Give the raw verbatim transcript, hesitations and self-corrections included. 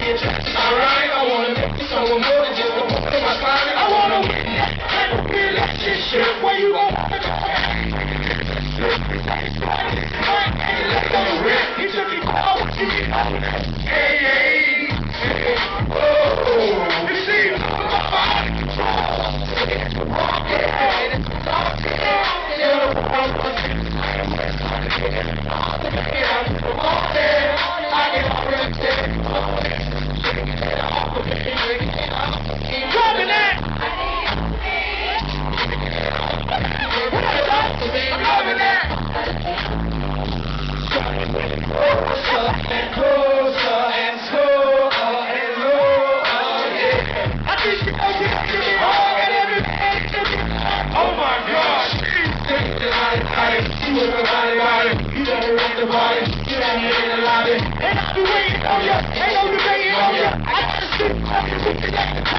Alright, I wanna make you someone more than just a walk in my closet. I wanna win that type of relationship where you gon' he took it out. Hey, hey, hey, oh, you see, you better rock the body, you done here in the lobby. And I'll be waiting on ya, ain't no debating on ya. I gotta sit up and